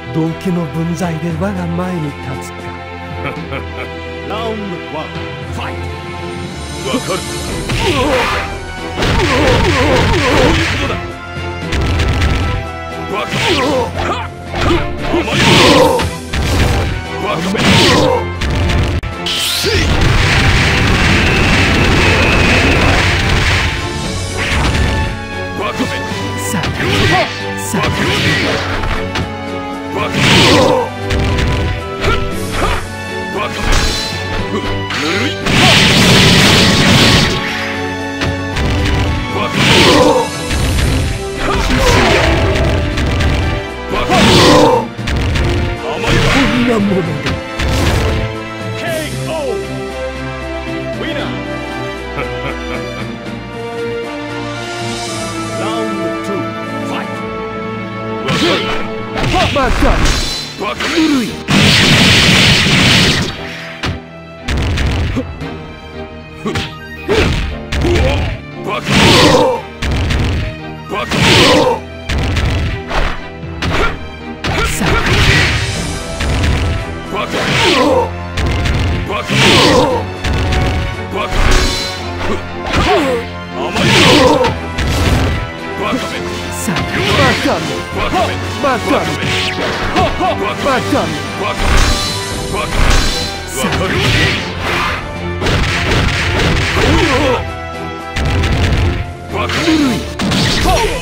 道家の分際で我が前に立つか。 ラウンド1、ファイト。 わかる。どういうことだ。バカ。甘い。バカめ。バカめ。 さあ、さあ。 バカめ。ぬるい。バカめ。甘いわ。 こんなもので。 KO ウィナー。ラウンド2、ファイト。 バカ。 バカめ。 ぬるい。 バカ。バカ。 さあ。 バカ。バカ。バカ。甘いぞ。バカめ。 さあ、バカめ。 バカめ。 バカめ。バカめ。 バカ。バカ。わかる。バカ。 ぬるい。